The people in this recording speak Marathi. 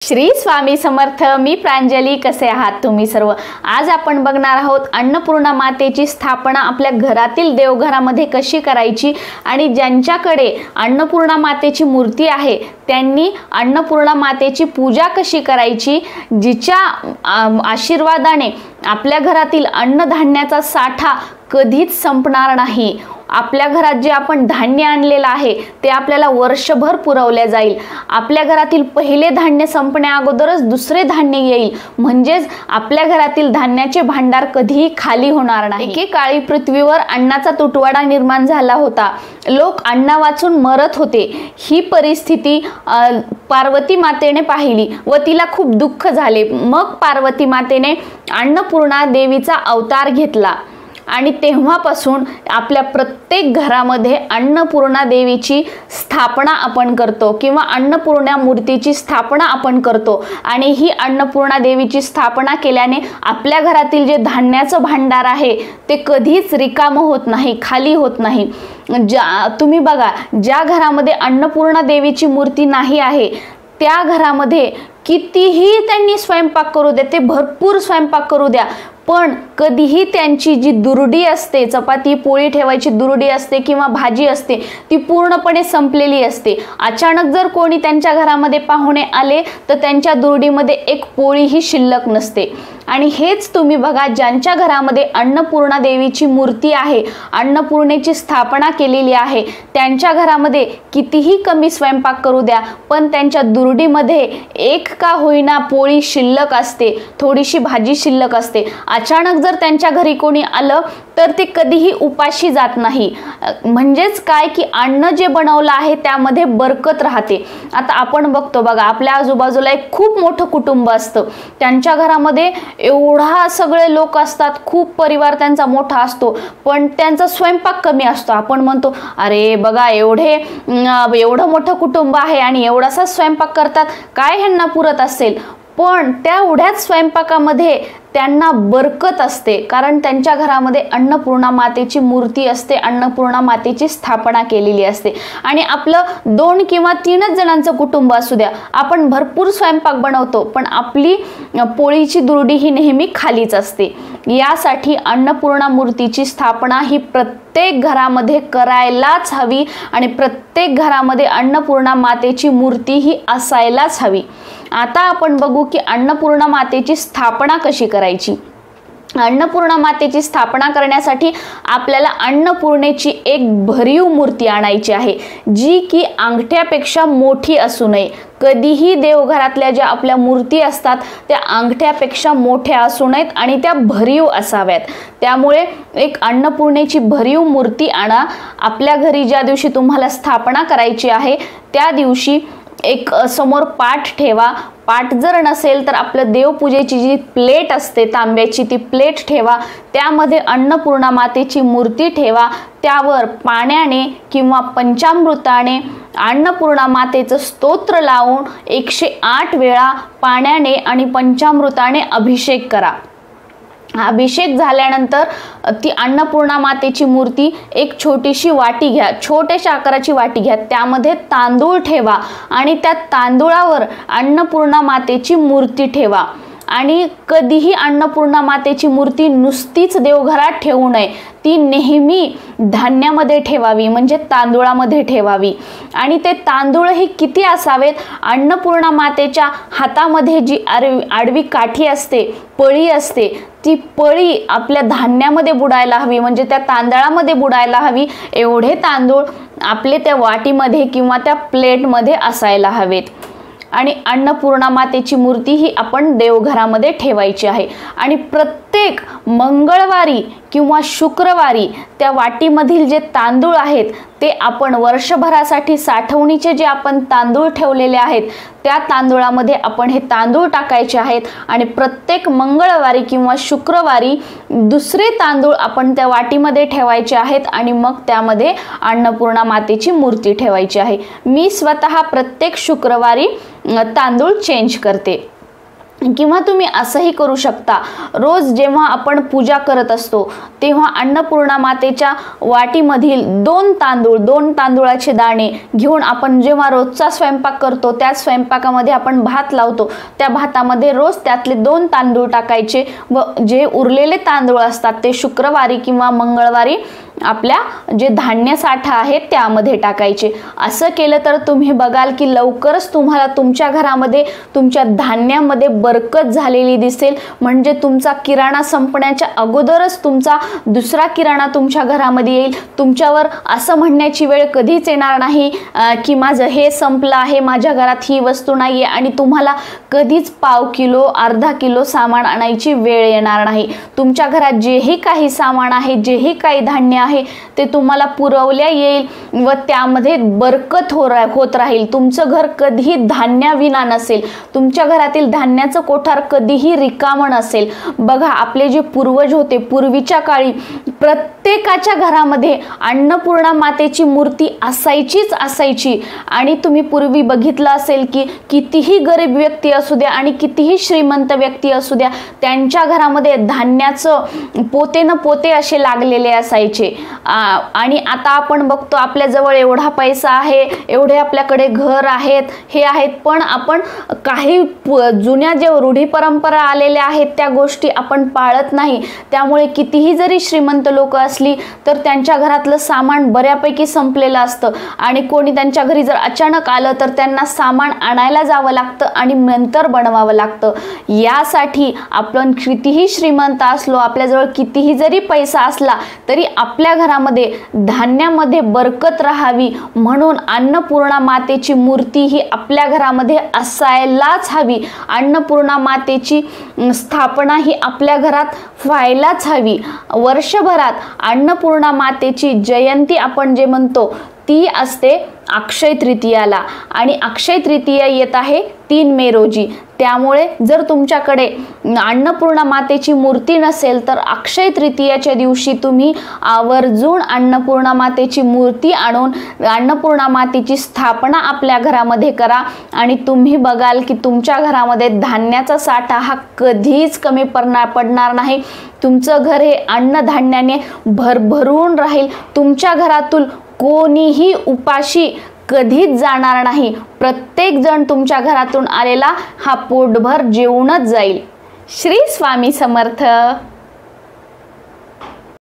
श्री स्वामी समर्थ। मी प्रांजली। कसे आहात तुम्ही सर्व? आज आपण बघणार आहोत अन्नपूर्णा मातेची स्थापना आपल्या घरातील देवघरामध्ये कशी करायची आणि ज्यांच्याकडे अन्नपूर्णा मातेची मूर्ती आहे त्यांनी अन्नपूर्णा मातेची पूजा कशी करायची, जिच्या आशीर्वादाने आपल्या घरातील अन्नधान्याचा साठा कधीच संपणार नाही। आपल्या घरात जे आपण धान्य आणलेलं आहे ते आपल्याला वर्षभर पुरवले जाईल। आपल्या घरातील पहिले धान्य संपण्या अगोदरच दुसरे धान्य येईल, म्हणजेच आपल्या घरातील धान्याचे भांडार कधीही खाली होणार नाही। एकेकाळी पृथ्वीवर अन्नाचा तुटवडा निर्माण झाला होता। लोक अन्ना वाचून मरत होते। ही परिस्थिती पार्वती मातेने पाहिली व तिला खूप दुःख झाले। मग पार्वती मातेने अन्नपूर्णा देवीचा अवतार घेतला आणि तेव्हापासून आपल्या प्रत्येक घरामध्ये अन्नपूर्णा देवीची स्थापना आपण करतो किंवा अन्नपूर्णा मूर्तीची स्थापना आपण करतो। आणि ही अन्नपूर्णा देवीची स्थापना केल्याने आपल्या घरातील जे धान्याचं भांडार आहे ते कधीच रिकामं होत नाही, खाली होत नाही। तुम्ही बघा, ज्या घरामध्ये अन्नपूर्णा देवीची मूर्ती नाही आहे त्या घरामध्ये कितीही त्यांनी स्वयंपाक करू द्या, ते भरपूर स्वयंपाक करू द्या, पण कधीही त्यांची जी दुर्डी असते, चपाती पोळी ठेवायची दुर्डी असते किंवा भाजी असते, ती पूर्णपणे संपलेली असते। अचानक जर कोणी त्यांच्या घरामध्ये पाहुणे आले तर त्यांच्या दुर्डीमध्ये एक पोळीही शिल्लक नसते। आणि हेच तुम्ही बघा, ज्यांच्या घरामध्ये अन्नपूर्णा देवीची मूर्ती आहे, अन्नपूर्णेची स्थापना केलेली आहे, त्यांच्या घरामध्ये कितीही कमी स्वयंपाक करू द्या पण त्यांच्या दुर्डीमध्ये एक का होईना पोळी शिल्लक असते, थोडीशी भाजी शिल्लक असते। अचानक जर त्यांच्या घरी कोणी आलं तर ते कधीही उपाशी जात नाही। म्हणजेच काय की अन्न जे बनवलं आहे त्यामध्ये बरकत राहते। आता आपण बघतो बघा, आपल्या आजूबाजूला एक खूप मोठं कुटुंब असतं, त्यांच्या घरामध्ये एवढा सगळे लोक असतात, खूप परिवार त्यांचा मोठा असतो, पण त्यांचा स्वयंपाक कमी असतो। आपण म्हणतो अरे बघा, एवढं मोठं कुटुंब आहे आणि एवढासा स्वयंपाक करतात, काय ह्यांना पुरत असेल? पण त्या एवढ्याच स्वयंपाकामध्ये त्यांना बरकत असते, कारण त्यांच्या घरामध्ये अन्नपूर्णा मातेची मूर्ती असते, अन्नपूर्णा मातेची स्थापना केलेली असते। आणि आपलं 2 किंवा 3च जणांचं कुटुंब असू द्या, आपण भरपूर स्वयंपाक बनवतो पण आपली पोळीची दुर्डी ही नेहमी खालीच असते। यासाठी अन्नपूर्णा मूर्तीची स्थापना ही प्रत्येक घरामध्ये करायलाच हवी आणि प्रत्येक घरामध्ये अन्नपूर्णा मातेची मूर्ती ही असायलाच हवी। आता आपण बघू की अन्नपूर्णा मातेची स्थापना कशी करायची। अन्नपूर्णा मातेची स्थापना करण्यासाठी आपल्याला अन्नपूर्णेची एक भरीव मूर्ती आणायची आहे, जी की अंगठ्यापेक्षा मोठी असू नये। कधीही देवघरातल्या ज्या आपल्या मूर्ती असतात त्या अंगठ्यापेक्षा मोठ्या असू नयेत आणि त्या भरीव असाव्यात। त्यामुळे एक अन्नपूर्णेची भरीव मूर्ती आणा। आपल्या घरी ज्या दिवशी तुम्हाला स्थापना करायची आहे त्या दिवशी एक समोर पाट ठेवा। पाट जर नसेल तर आपलं देवपूजेची जी प्लेट असते तांब्याची, ती प्लेट ठेवा, त्यामध्ये अन्नपूर्णा मातेची मूर्ती ठेवा, त्यावर पाण्याने किंवा पंचामृताने अन्नपूर्णा मातेचं स्तोत्र लावून 108 वेळा पाण्याने आणि पंचामृताने अभिषेक करा। अभिषेक झाल्यानंतर ती अन्नपूर्णा मातेची मूर्ती एक छोटीशी वाटी घ्या, छोट्याशा आकाराची वाटी घ्या, त्यामध्ये तांदूळ ठेवा आणि त्या तांदूळावर अन्नपूर्णा मातेची मूर्ती ठेवा। आणि कधीही अन्नपूर्णा मातेची मूर्ती नुसतीच देवघरात ठेवू नये, ती नेहमी धान्यामध्ये ठेवावी, म्हणजे तांदूळामध्ये ठेवावी। आणि ते तांदूळही किती असावेत? अन्नपूर्णा मातेच्या हातामध्ये जी आडवी काठी असते, पळी असते, ती पळी आपल्या धान्यामध्ये बुडायला हवी, म्हणजे त्या तांदळामध्ये बुडायला हवी। एवढे तांदूळ आपले त्या वाटीमध्ये किंवा त्या प्लेटमध्ये असायला हवेत। आणि अन्नपूर्णा मातेची मूर्ती ही आपण देवघरामध्ये ठेवायची आहे। आणि प्रत्येक मंगळवारी किंवा शुक्रवारी त्या वाटीमधील जे तांदूळ आहेत ते आपण वर्षभरासाठी साठवणीचे जे आपण तांदूळ ठेवलेले आहेत त्या तांदूळामध्ये आपण हे तांदूळ टाकायचे आहेत आणि प्रत्येक मंगळवारी किंवा शुक्रवारी दुसरे तांदूळ आपण त्या वाटीमध्ये ठेवायचे आहेत आणि मग त्यामध्ये अन्नपूर्णा मातेची मूर्ती ठेवायची आहे। मी स्वतः प्रत्येक शुक्रवारी तांदूळ चेंज करते। किंवा तुम्ही असंही करू शकता, रोज जेव्हा आपण पूजा करत असतो तेव्हा अन्नपूर्णा मातेच्या वाटीमधील 2 तांदूळाचे दाणे घेऊन आपण जेव्हा रोजचा स्वयंपाक करतो त्या स्वयंपाकामध्ये आपण भात लावतो, त्या भातामध्ये रोज त्यातले 2 तांदूळ टाकायचे व जे उरलेले तांदूळ असतात ते शुक्रवारी किंवा मंगळवारी आपल्या जे धान्य साठा आहे त्यामध्ये टाकायचे। असं केलं तर तुम्ही बघाल की लवकरच तुम्हाला तुमच्या घरामध्ये तुमच्या धान्यामध्ये बरकत झालेली दिसेल। म्हणजे तुमचा किराणा संपण्याच्या अगोदरच तुमचा दुसरा किराणा तुमच्या घरामध्ये येईल। तुमच्यावर असं म्हणण्याची वेळ कधीच येणार नाही की माझं हे संपलं आहे, माझ्या घरात ही वस्तू नाहीये, आणि तुम्हाला कधीच पाव किलो अर्धा किलो सामान आणायची वेळ येणार नाही। तुमच्या घरात जेही काही सामान आहे, जेही काही धान्य आहे ते तुम्हाला पुरवल्या येईल व त्यामध्ये बरकत होत राहील। तुमचं घर कधीही धान्याविना नसेल, तुमच्या घरातील धान्याचं कोठार कधीही रिकामं नसेल। बघा, आपले जे पूर्वज होते पूर्वीच्या काळी प्रत्येकाच्या घरामध्ये अन्नपूर्णा मातेची मूर्ती असायची आणि तुम्ही पूर्वी बघितलं असेल की कितीही गरीब व्यक्ती असू द्या आणि कितीही श्रीमंत व्यक्ती असू द्या, त्यांच्या घरामध्ये धान्याचं पोते न पोते असे लागलेले असायचे। आणि आता आपण बघतो आपल्याजवळ एवढा पैसा आहे, एवढे आपल्याकडे घर आहेत, हे आहेत, पण आपण काही जुन्या जे रूढी परंपरा आलेल्या आहेत त्या गोष्टी आपण पाळत नाही। त्यामुळे कितीही जरी श्रीमंत लोक असली तर त्यांच्या घरातलं सामान बऱ्यापैकी संपलेलं असतं आणि कोणी त्यांच्या घरी जर अचानक आलं तर त्यांना सामान आणायला जावं लागतं आणि नंतर बनवावं लागतं। यासाठी आपण कितीही श्रीमंत असलो, आपल्याजवळ कितीही जरी पैसा असला तरी आपल्या घरामध्ये धान्यामध्ये बरकत राहावी म्हणून अन्नपूर्णा मातेची मूर्ती ही आपल्या घरामध्ये असायलाच हवी। अन्नपूर्णा मातेची स्थापना ही आपल्या घरात व्हायलाच हवी। वर्षभरात अन्नपूर्णा मातेची जयंती आपण जे म्हणतो ती असते अक्षय तृतीयाला आणि अक्षय तृतीया येत आहे 3 मे रोजी। त्यामुळे जर तुमच्याकडे अन्नपूर्णा मातेची मूर्ती नसेल तर अक्षय तृतीयाच्या दिवशी तुम्ही आवर्जून अन्नपूर्णा मातेची मूर्ती आणून अन्नपूर्णा मातेची स्थापना आपल्या घरामध्ये करा आणि तुम्ही बघाल की तुमच्या घरामध्ये धान्याचा साठा हा कधीच कमी पडणार नाही। तुमचं घर हे अन्नधान्याने भरभरून राहील। तुमच्या घरातून कोणीही उपाशी कधीच जाणार नाही। प्रत्येक जण तुमच्या घरातून आलेला हा पोटभर जेवूनच जाईल। श्री स्वामी समर्थ।